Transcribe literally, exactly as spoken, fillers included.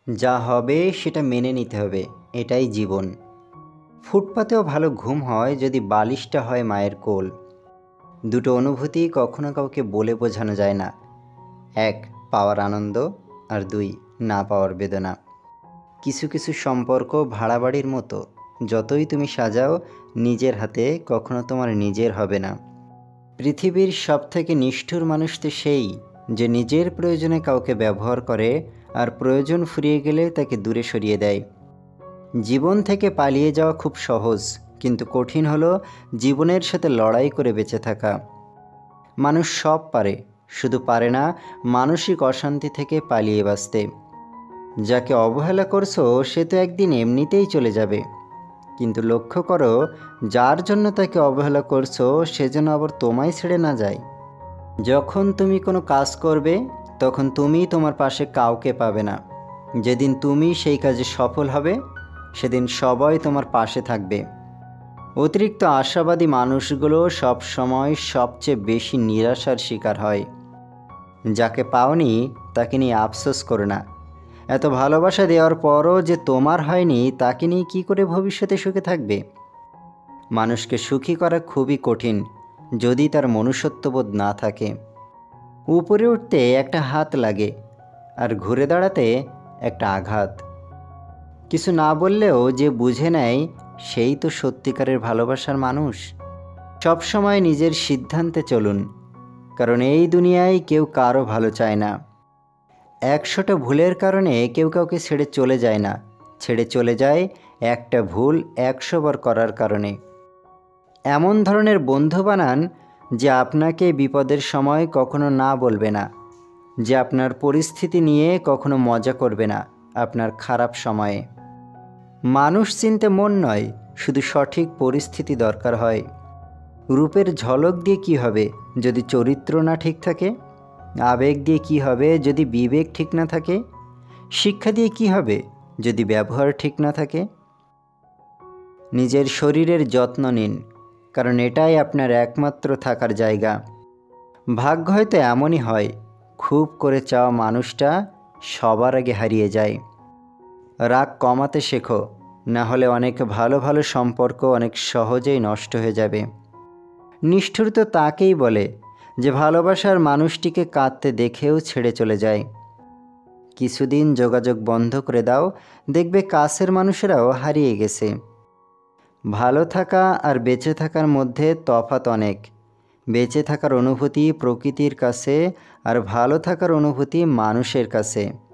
যা হবে সেটা মেনে নিতে হবে, এটাই জীবন। ফুটপাতেও ভালো ঘুম হয় যদি বালিশটা হয় মায়ের কোল। দুটো অনুভূতি কখনো কাউকে বলে বোঝানো যায় না। এক, পাওয়ার আনন্দ, আর দুই, না পাওয়ার বেদনা। কিছু কিছু সম্পর্ক ভাড়া বাড়ির মতো, যতই তুমি সাজাও নিজের হাতে, কখনো তোমার নিজের হবে না। পৃথিবীর সবথেকে নিষ্ঠুর মানুষ তো সেই যে নিজের প্রয়োজনে কাউকে ব্যবহার করে আর প্রয়োজন ফুরিয়ে গেলে তাকে দূরে সরিয়ে দেয়। জীবন থেকে পালিয়ে যাওয়া খুব সহজ, কিন্তু কঠিন হলো জীবনের সাথে লড়াই করে বেঁচে থাকা। মানুষ সব পারে, শুধু পারে না মানসিক অশান্তি থেকে পালিয়ে বাঁচতে। যাকে অবহেলা করছো সে তো একদিন এমনিতেই চলে যাবে, কিন্তু লক্ষ্য করো যার জন্য তাকে অবহেলা করছো সে যেন আবার তোমায় ছেড়ে না যায়। যখন তুমি কোনো কাজ করবে তখন তুমি তোমার পাশে কাউকে পাবে না। যেদিন তুমি সেই কাজে সফল হবে সেদিন সবাই তোমার পাশে থাকবে। অতিরিক্ত আশাবাদী মানুষগুলো সব সময় সবচেয়ে বেশি নিরাশার শিকার হয়। যাকে পাওনি তাকে নিয়ে আফসোস করো না। এত ভালোবাসা দেওয়ার পরও যে তোমার হয়নি তাকে নিয়ে কী করে ভবিষ্যতে সুখে থাকবে? মানুষকে সুখী করা খুবই কঠিন যদি তার মনুষ্যত্ববোধ না থাকে। উপরে উঠতে একটা হাত লাগে আর ঘুরে দাঁড়াতে একটা আঘাত। কিছু না বললেও যে বুঝে নেয় সেই তো সত্যিকারের ভালোবাসার মানুষ। সবসময় নিজের সিদ্ধান্তে চলুন, কারণ এই দুনিয়ায় কেউ কারো ভালো চায় না। একশোটা ভুলের কারণে কেউ কাউকে ছেড়ে চলে যায় না, ছেড়ে চলে যায় একটা ভুল একশো বার করার কারণে। এমন ধরনের বন্ধু বানান যে আপনাকে বিপদের সময় কখনো না বলবে না, যে আপনার পরিস্থিতি নিয়ে কখনো মজা করবে না আপনার খারাপ সময়ে। মানুষ চিনতে মন নয়, শুধু সঠিক পরিস্থিতি দরকার হয়। রূপের ঝলক দিয়ে কি হবে যদি চরিত্র না ঠিক থাকে? আবেগ দিয়ে কি হবে যদি বিবেক ঠিক না থাকে? শিক্ষা দিয়ে কি হবে যদি ব্যবহার ঠিক না থাকে? নিজের শরীরের যত্ন নিন, কারণ এটাই আপনার একমাত্র থাকার জায়গা। ভাগ্য হয়তো এমনই হয়, খুব করে চাওয়া মানুষটা সবার আগে হারিয়ে যায়। রাগ কমাতে শেখো, না হলে অনেক ভালো ভালো সম্পর্ক অনেক সহজেই নষ্ট হয়ে যাবে। নিষ্ঠুর তো তাকেই বলে যে ভালোবাসার মানুষটিকে কাঁদতে দেখেও ছেড়ে চলে যায়। কিছুদিন যোগাযোগ বন্ধ করে দাও, দেখবে কাছের মানুষেরাও হারিয়ে গেছে। ভালো থাকা আর বেঁচে থাকার মধ্যে তফাৎ অনেক। বেঁচে থাকার অনুভূতি প্রকৃতির কাছে, আর ভালো থাকার অনুভূতি মানুষের কাছে।